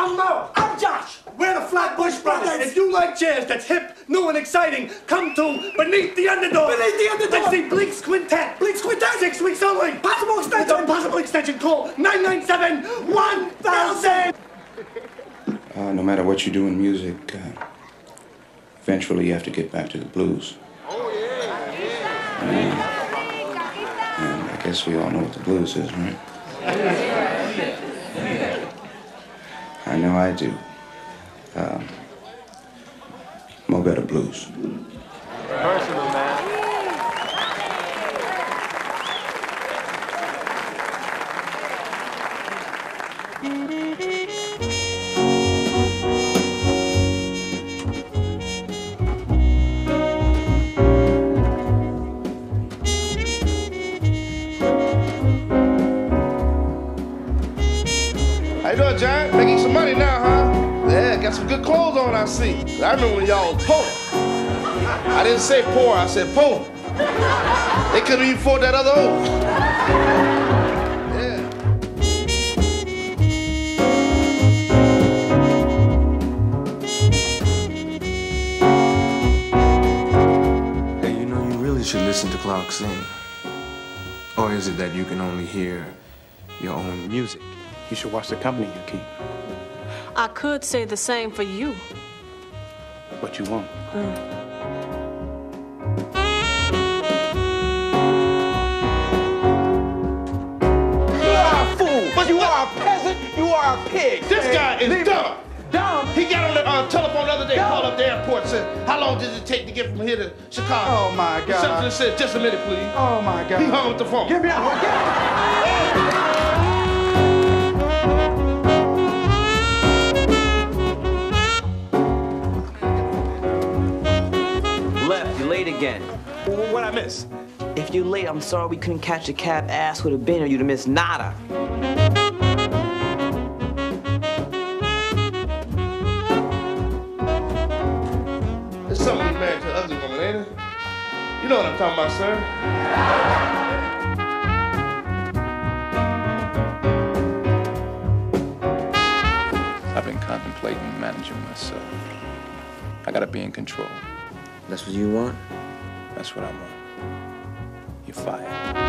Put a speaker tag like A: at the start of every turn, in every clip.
A: I'm Mo. I'm Josh. We're the Flatbush Brothers. If you like jazz that's hip, new, and exciting, come to Beneath the Underdog. Beneath the Underdog. Let's see Bleak's Quintet. Bleak's Quintet. 6 weeks only. Possible extension. With a possible extension, call 997-1000.
B: No matter what you do in music, eventually you have to get back to the blues.
C: Oh, yeah.
B: And I guess we all know what the blues is, right? I know I do. Mo Better Blues.
C: Personal, man.
D: How you doing, John? Making some money now, huh? Yeah, got some good clothes on, I see. I remember when y'all was poor. I didn't say poor, I said poor. They couldn't even afford that other oath. Yeah.
E: Hey, you know, you really should listen to Clark sing. Or is it that you can only hear your own music?
F: You should watch the company you keep.
G: I could say the same for you.
F: But you won't.
D: You are a fool, but you are a peasant, you are a pig. This guy is dumb.
A: Dumb.
D: He got on the telephone the other day, called up the airport, and said, how long does it take to get from here to Chicago?
A: Oh, my God.
D: Something said, just a minute, please.
A: Oh, my God.
D: He hung up the phone.
A: Give me a...
H: Left, you're late again.
A: What'd I miss?
H: If you're late, I'm sorry we couldn't catch a cab. Ass would have been, or you'd have missed nada.
D: There's something he's married to an ugly woman, ain't it? You know what I'm talking about, sir.
B: I've been contemplating managing myself. I gotta be in control.
H: That's what you want?
B: That's what I want. You're fired.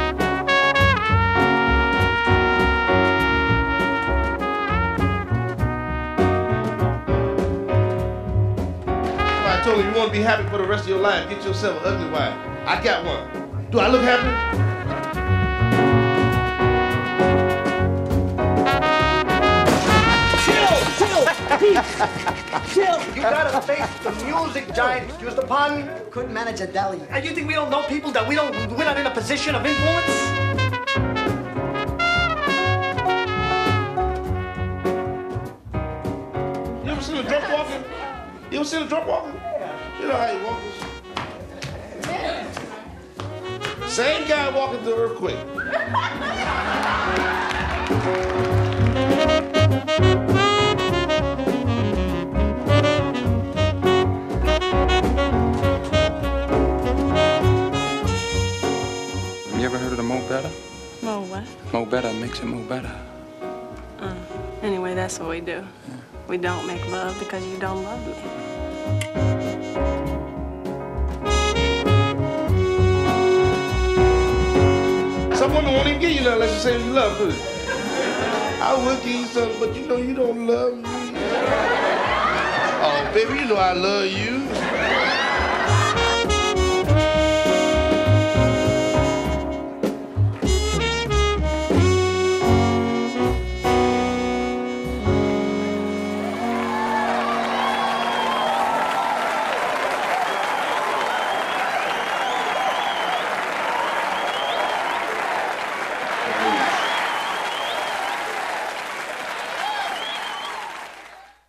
D: I told you, you want to be happy for the rest of your life, get yourself an ugly wife. I got one. Do I look happy?
A: Chill! You gotta face the music giant. Excuse the pun.
I: Couldn't manage a deli.
A: And you think we don't know people that we're not in a position of influence?
D: You ever seen a drunk walking? You ever seen a drunk walking? You know how he walks. Same guy walking through earthquake.
B: You ever heard of the Mo Better?
G: Mo what?
B: Mo Better makes it Mo Better.
G: Anyway, that's what we do. We don't make love because you don't love me.
D: Some women won't even give you nothing unless you say you love her. I would give you something, but you know you don't love me. Oh, baby, you know I love you.